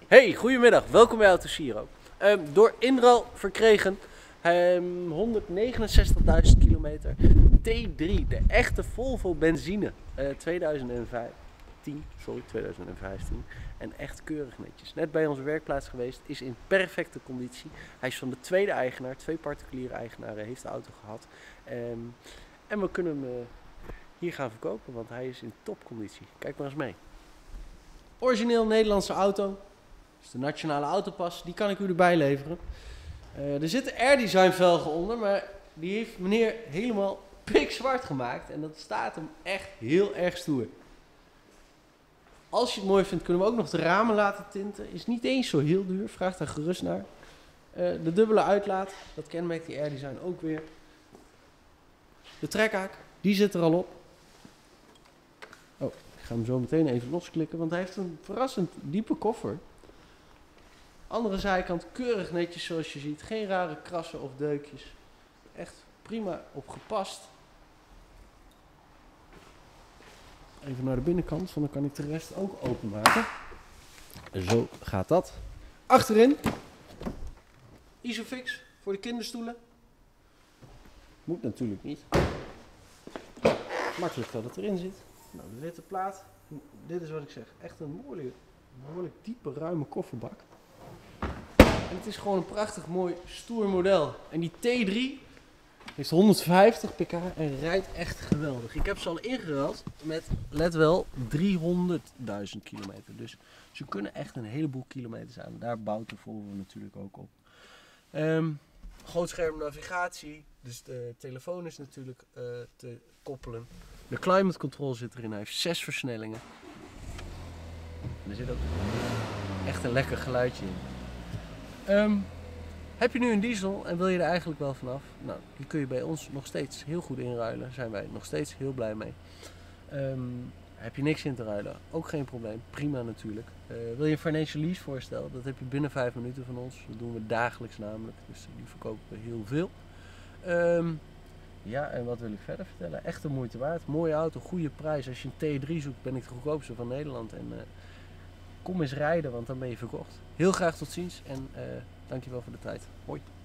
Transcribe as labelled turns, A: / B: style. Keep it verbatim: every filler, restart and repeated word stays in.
A: Hey, goedemiddag. Welkom bij Autosiro. Um, door Inral verkregen um, honderdnegenenzestigduizend kilometer T drie, de echte Volvo benzine uh, tweeduizend vijftien, sorry, tweeduizend vijftien. En echt keurig netjes. Net bij onze werkplaats geweest, is in perfecte conditie. Hij is van de tweede eigenaar, twee particuliere eigenaren heeft de auto gehad. Um, en we kunnen hem uh, hier gaan verkopen, want hij is in topconditie. Kijk maar eens mee. Origineel Nederlandse auto. Dus de nationale autopas, die kan ik u erbij leveren. Uh, er zitten Air-design velgen onder, maar die heeft meneer helemaal pikzwart gemaakt. En dat staat hem echt heel erg stoer. Als je het mooi vindt, kunnen we ook nog de ramen laten tinten. Is niet eens zo heel duur, vraag daar gerust naar. Uh, de dubbele uitlaat, dat kenmerkt die Air-design ook weer. De trekhaak, die zit er al op. Oh, ik ga hem zo meteen even losklikken, want hij heeft een verrassend diepe koffer. Andere zijkant keurig netjes zoals je ziet. Geen rare krassen of deukjes. Echt prima op gepast. Even naar de binnenkant, want dan kan ik de rest ook openmaken. Zo gaat dat. Achterin. Isofix voor de kinderstoelen. Moet natuurlijk niet. Makkelijk dat het erin zit. Nou, de witte plaat. Dit is wat ik zeg. Echt een behoorlijk, behoorlijk diepe, ruime kofferbak. En het is gewoon een prachtig mooi stoer model. En die T drie heeft honderdvijftig pk en rijdt echt geweldig. Ik heb ze al ingeruild met, let wel, driehonderdduizend kilometer. Dus ze kunnen echt een heleboel kilometers aan. Daar bouwt de Volvo natuurlijk ook op. Um, grootscherm navigatie. Dus de telefoon is natuurlijk uh, te koppelen. De climate control zit erin. Hij heeft zes versnellingen. En er zit ook echt een lekker geluidje in. Um, heb je nu een diesel en wil je er eigenlijk wel vanaf? Nou, die kun je bij ons nog steeds heel goed inruilen. Daar zijn wij nog steeds heel blij mee. Um, heb je niks in te ruilen? Ook geen probleem. Prima natuurlijk. Uh, wil je een financial lease voorstel? Dat heb je binnen vijf minuten van ons. Dat doen we dagelijks namelijk. Dus die verkopen we heel veel. Um, ja, en wat wil ik verder vertellen? Echt de moeite waard. Mooie auto, goede prijs. Als je een T drie zoekt, ben ik de goedkoopste van Nederland. En uh, kom eens rijden, want dan ben je verkocht. Heel graag tot ziens en uh, dankjewel voor de tijd. Hoi.